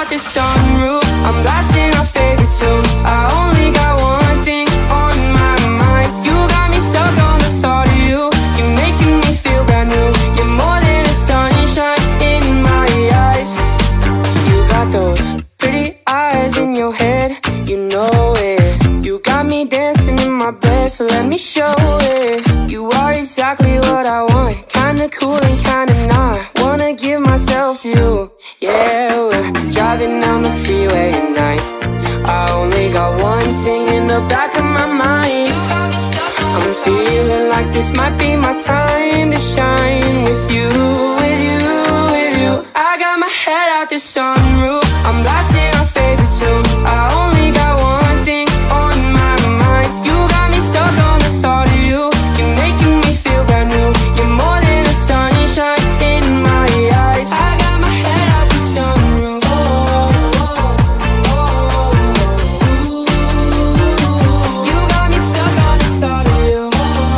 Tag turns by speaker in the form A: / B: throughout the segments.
A: out the sunroof, I'm blasting our favorite tunes. I only got one thing on my mind. You got me stuck on the thought of you. You're making me feel brand new. You're more than a sunshine in my eyes. You got those pretty eyes in your head, you know it. You got me dancing in my bed, so let me show it. You are exactly what I want, kinda cool and kinda not. Wanna give myself to you. Yeah, we're driving down the freeway at night. I only got one thing in the back of my mind. I'm feeling like this might be my time to shine. With you, with you, with you. I got my head out the sunroof, I'm blasting our favorite tunes. I only got one thing on my mind. You got me stuck on the thought of you. You're making me feel brand new. You're more than a sunshine in my eyes. I got my head out the sunroof. You got me stuck on the thought of you.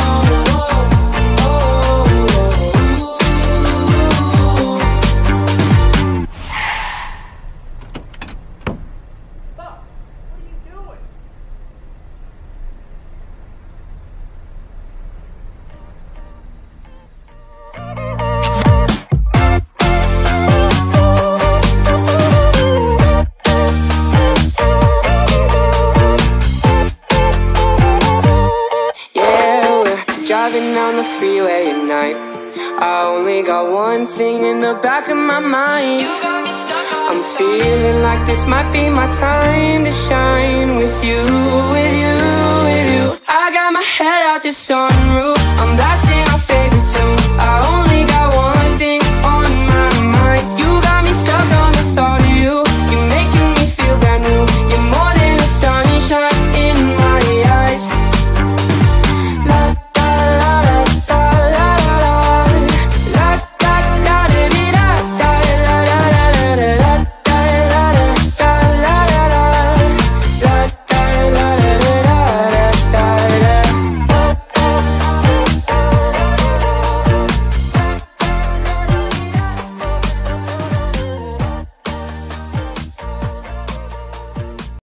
A: Driving down the freeway at night. I only got one thing in the back of my mind. I'm feeling like this might be my time to shine. With you, with you, with you. I got my head out the sunroof, I'm blasting